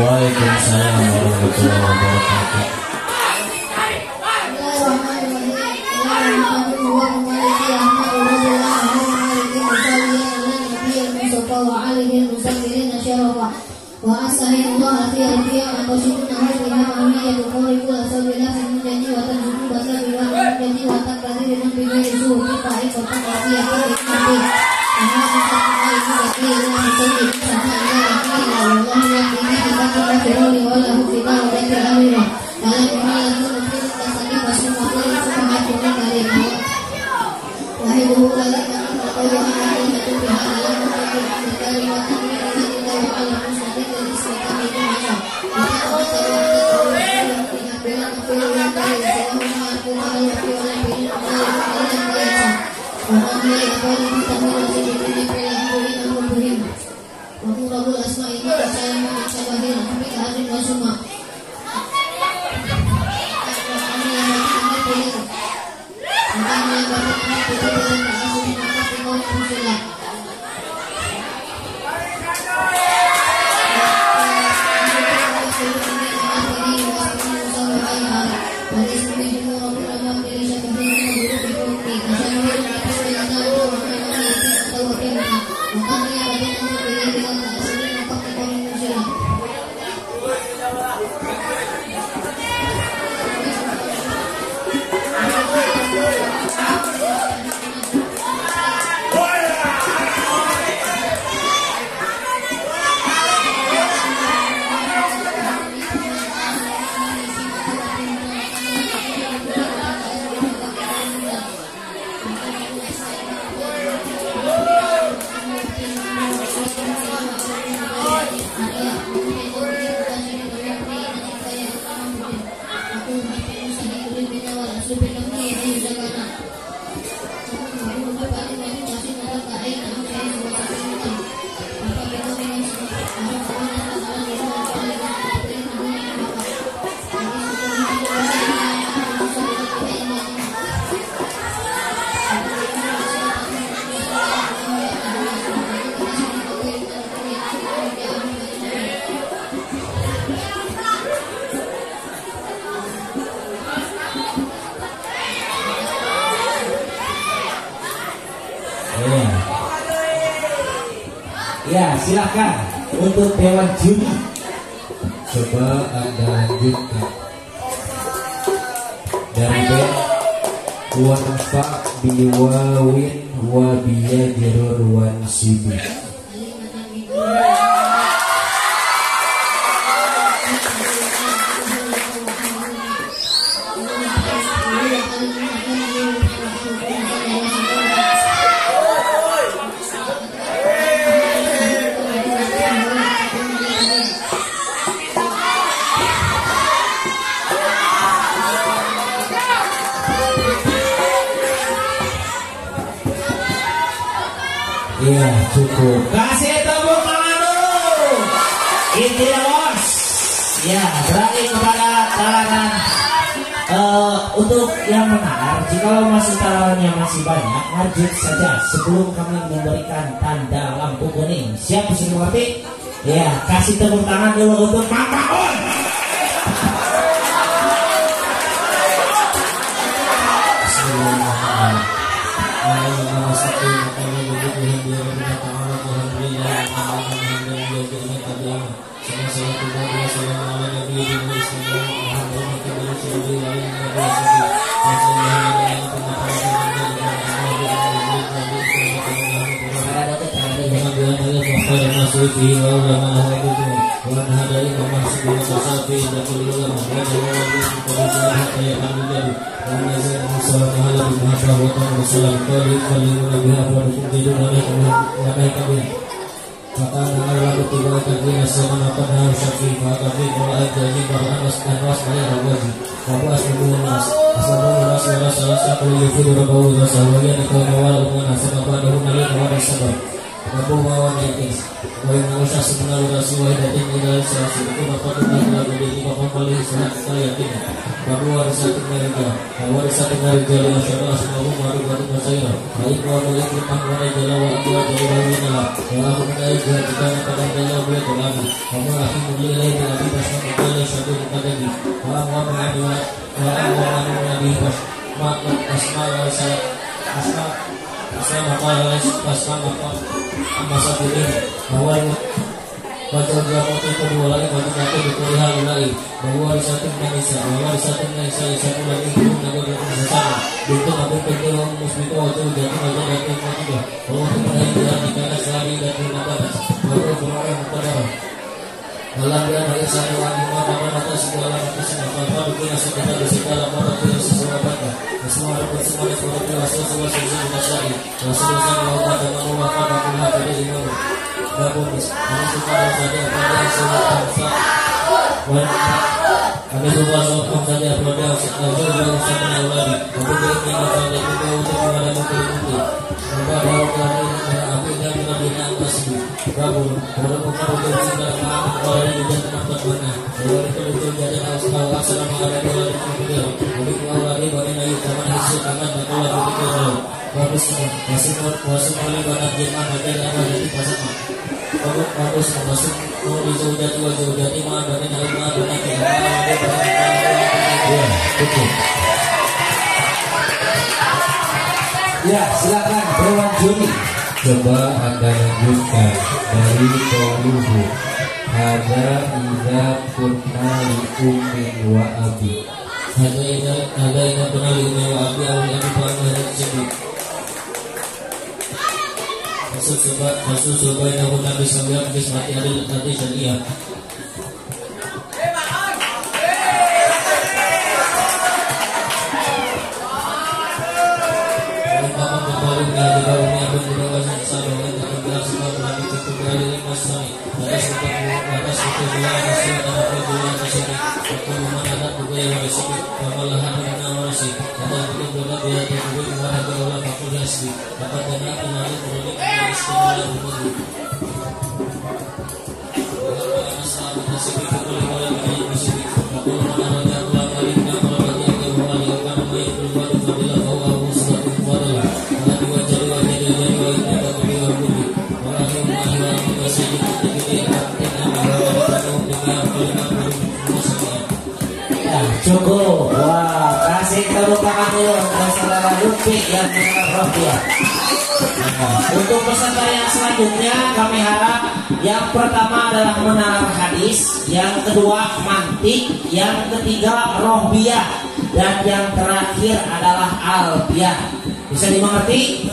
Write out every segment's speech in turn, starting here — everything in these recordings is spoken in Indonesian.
Waalaikumsalam warahmatullahi wabarakatuh. Ya, silakan untuk Dewan Juri. Coba Anda lanjutkan. Dari band wa nafa biwawin wa biyajrur wan sibi. Iya, cukup. Kasih tepuk tangan dulu. Itu ya bos. Ya, beralih kepada talangan untuk yang menang. Jika masih talangannya masih banyak, lanjut saja sebelum kami memberikan tanda lampu kuning. Siap sudah mengerti? Ya, kasih tepuk tangan dulu untuk Pak Paun. Abu Bawan Yakis Wai Nawasya Sebenarnya Rasulullah Datin Nidal Serasi Itu Bapak Tuhan Lagu Dini Bapak Bali Sehat Kita Yakin Baru Warisat Mereka Warisat Mereka Lihat Syarah Semua Baru Batu Masaya Baik Baru Yang Limah Wana Jalawa Ibu Jadi Baru Nala Walau Menai Jaya Kita Pada Jalawa Bia Tulami Kamu Akhir Muli Ilai Nabi Basma Mujali Syadu Mukadami Walau Muhammad Walau Muhammad Nabi Basma Asma Warisat Asma Asma masa pilih bahwa baca berapa kedua lagi baca satu dikuliah lagi bahwa di satu Indonesia bahwa di satu Indonesia di satu lagi itu negara bersama itu aku penting orang muslim itu wajib jadi wajib dan juga bahwa kita tidak dikatakan sehari dan tidak bahwa berorang kepada dalam dia dari satu lagi mana mata segala mata segala bikin segala di segala mata bikin sesuatu apa semua ada semua ada sesuatu lagi Rasulullah Allah dan Allah pada Allah dari imam Bagus, kami suka saja pada semua bangsa. Kami suka sokong saja pada sekarang juga sama lagi. Kami berikan kepada kita untuk kepada mungkin. Kepada kami api dan bina kasih. Bagus, kalau bukan untuk kita kalau juga tempat mana. Kalau itu jadi asal assalamualaikum warahmatullahi wabarakatuh. Kami kalau lagi bagi naik zaman Yesus akan kalau begitu. Bagus, masuk oleh banyak jemaah baca dan jadi pasal. Bagus masuk jauh jati mah dan ya betul ya silakan Dewan Juni coba Anda lanjutkan dari Toluhu ada ida purna li ummin wa abi ada ida purna li ummin wa abi awli abi pernah disebut Masuk coba yang aku nabi sambil habis mati ada nanti syariah. Kalau kembali dari bawahnya berdoa sama dengan terbiasa semua nabi itu dari masai. Atas itu bulan masih ada bulan masih. Aku mana juga yang masih pemalahan dengan masih. Ada itu bulan dia itu bulan ada bulan aku dasdi. Dapat dengan kenali produk istimewa umum. Masalah masih itu boleh dengan masih. Aku mana ada bulan kali nak kalau dia ke bulan yang kan main keluar fadilah bahwa suatu fadilah. Kalau dua jadi kita beri budi. Orang yang mahal masih kita cukup. Wah, kasih tepuk tangan dulu untuk saudara Lutfi yang mengenal ya. Untuk peserta yang selanjutnya kami harap yang pertama adalah menalar hadis, yang kedua mantik, yang ketiga rohbiyah, dan yang terakhir adalah alfiyah. Bisa dimengerti?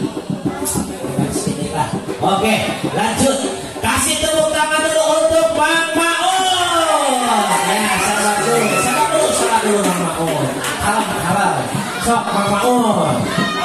Oke, lanjut. Kasih tepuk tangan dulu untuk Bang Maun. Ya, sabar dulu Bang Maun. Halal. Sok Bang Maun.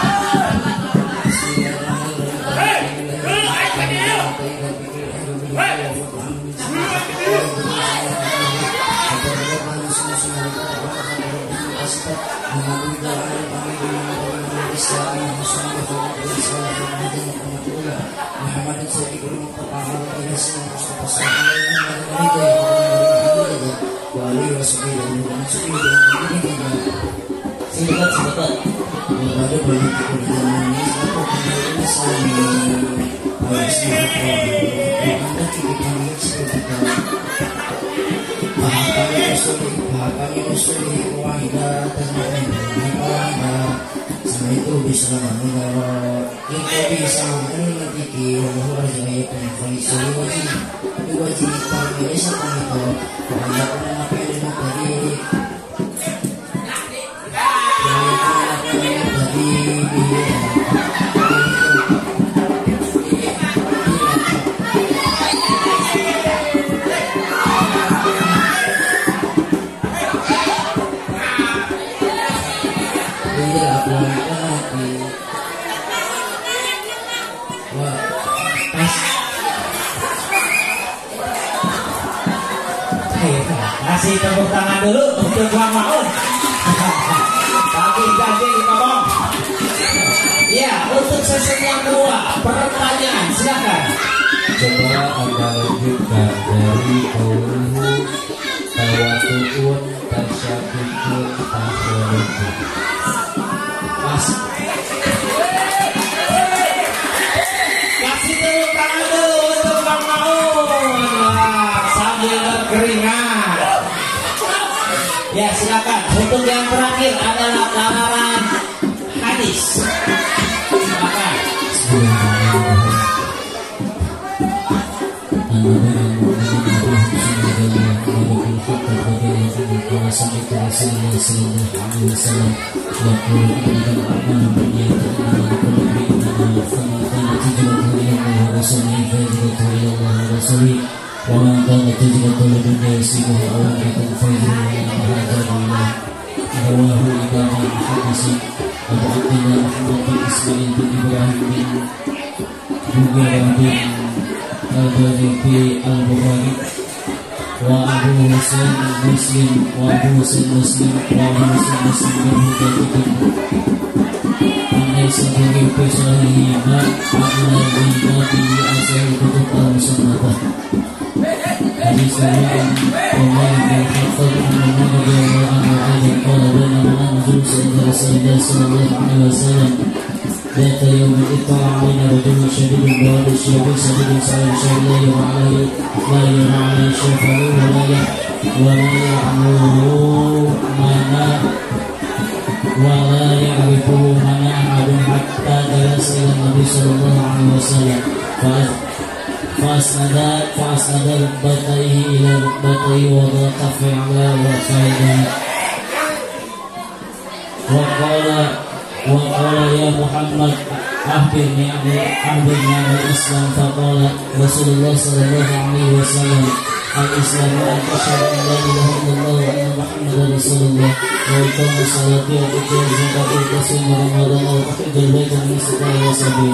Sebentar. itu bisa mengenal kita bisa mengerti bahwa saya kondisi wajib kami bisa tahu bahwa apa yang tadi Kasih tepuk tangan dulu untuk Bang Maun. Kaki ngomong. Ya, untuk sesi yang kedua, pertanyaan silakan. Coba Anda lanjutkan dari qauluhu tawatu'un tasyabikun tasyarikun. Mas. Kasih tepuk tangan dulu untuk Bang Maun. Wah, sambil berkeringat. Ya, silakan. Untuk yang terakhir adalah lamaran hadis. Silakan. ومن كانت هجرته لدنيا يصيبها أو امرأة فهجرته إلى ما هاجر إليه. رواه إمام المحدث أبو عبد الله محمد بن إسماعيل بن إبراهيم بن مغيرة بن البريقي البخاري وأبو حسين مسلم منه كاتب ليس في صحيحهما عن النبي أسأل كتب المصنفة. حديث عن عمر بن الخطاب عن عمر رضي الله عنه أيضا قال بينما أنا جلوس عند رسول الله صلى الله عليه وسلم ذات يوم اطلع علينا رجل شديد بياض الثياب شديد سعيد الشعر لا يرى عليه شفه ولا يعرفه من أحد حتى جلس إلى النبي صلى الله عليه وسلم فأسند ركبتيه إلى ركبتيه وضع كفيه على وفخذه وقال يا محمد أخبرني عن الإسلام. فقال رسول الله صلى الله عليه وسلم الإسلام أن تشهد أن لا إله إلا الله وأن محمدا رسول الله وإقام الصلاة وإيتاء الزكاة وتصوم رمضان وحج البيت من استطاع سبيل.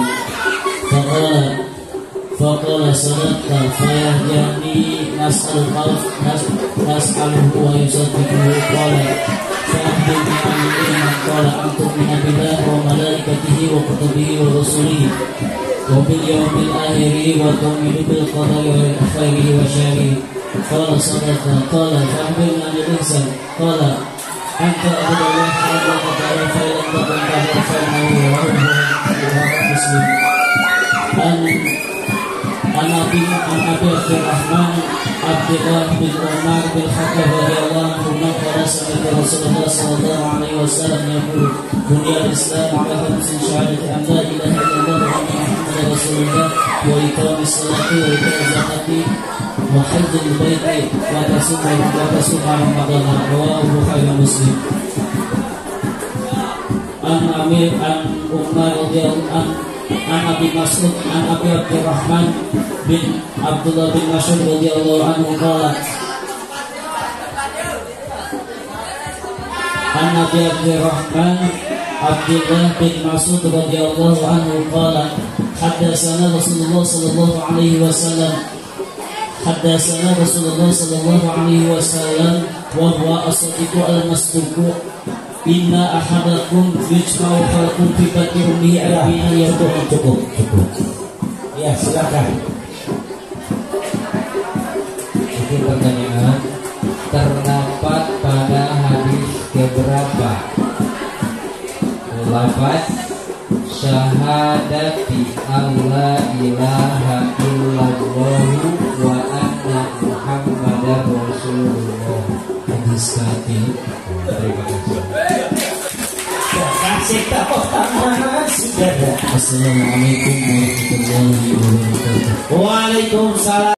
فقال صدقت فيهديني نسأله ويصدقه. قال فأخبرني عن الإيمان. قال أن تؤمن بالله وملائكته وكتبه ورسله وباليوم الآخر وتؤمن بالقدر خيره وشره. قال صدقت. قال فأخبرني عن الإحسان. قال أن تعبد الله كأنك تراه فإن لم تكن تراه فإنه يراك. رواه مسلم. عن أبي عبد الرحمن عبد الله بن عمر بن الخطاب رضي الله عنه قال سمعت رسول الله صلى الله عليه وسلم يقول بني الإسلام على خمس شهادة أن لا إله إلا الله وأن محمدا رسول الله وإقام الصلاة وإيتاء الزكاة وحج البيت وتصوم رمضان. رواه البخاري ومسلم. عن عمر رضي الله عنه عن أبي مسعود عن أبي عبد الرحمن بن عبد الله بن مسعود رضي الله عنه قال عن أبي عبد الرحمن عبد الله بن مسعود رضي الله عنه قال حدثنا رسول الله صلى الله عليه وسلم وهو الصديق المصدوق inna ahadakum yujma'u khalqun fi batni ummihi arba'ina yawman. Cukup. Ya, silakan. Itu pertanyaan terdapat pada hadis keberapa? Lafaz syahadati alla ilaha illallah wa anna muhammadar rasulullah. Hadis kaki. Terima kasih. Kasih tepuk tangan saudara. Assalamualaikum warahmatullahi wabarakatuh. Waalaikumsalam.